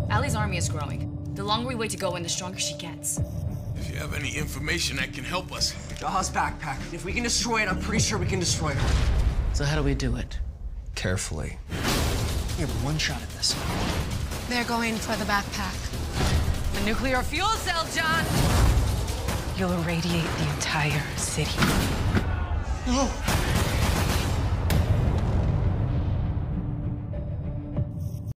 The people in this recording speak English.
Allie's army is growing. The longer we wait to go in, the stronger she gets. If you have any information that can help us. Jaha's backpack. If we can destroy it, I'm pretty sure we can destroy her. So how do we do it? Carefully. We have one shot at this. They're going for the backpack. The nuclear fuel cell, John! You'll irradiate the entire city. No!